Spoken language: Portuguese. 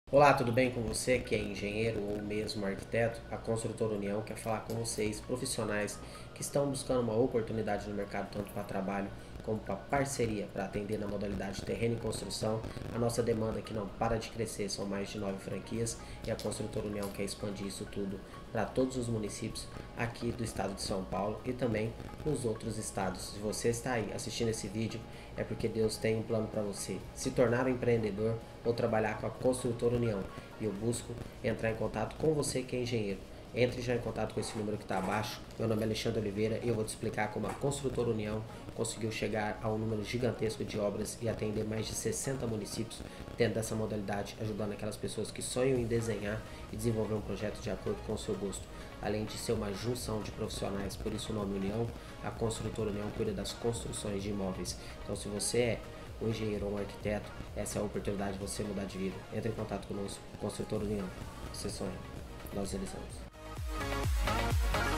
Olá, tudo bem com você que é engenheiro ou mesmo arquiteto? A Construtora União quer falar com vocês, profissionais que estão buscando uma oportunidade no mercado tanto para trabalho como para parceria para atender na modalidade terreno e construção. A nossa demanda que não para de crescer, são mais de 9 franquias e a Construtora União quer expandir isso tudo para todos os municípios aqui do estado de São Paulo e também nos outros estados. Se você está aí assistindo esse vídeo, é porque Deus tem um plano para você. Se tornar um empreendedor ou trabalhar com a Construtora União. E eu busco entrar em contato com você que é engenheiro. Entre já em contato com esse número que está abaixo. Meu nome é Alexandre Oliveira e eu vou te explicar como a Construtora União conseguiu chegar a um número gigantesco de obras e atender mais de 60 municípios dentro dessa modalidade, ajudando aquelas pessoas que sonham em desenhar e desenvolver um projeto de acordo com o seu gosto. Além de ser uma junção de profissionais, por isso o nome União, a Construtora União cuida das construções de imóveis. Então, se você é um engenheiro ou um arquiteto, essa é a oportunidade de você mudar de vida. Entre em contato conosco, Construtora União. Você sonha, nós realizamos.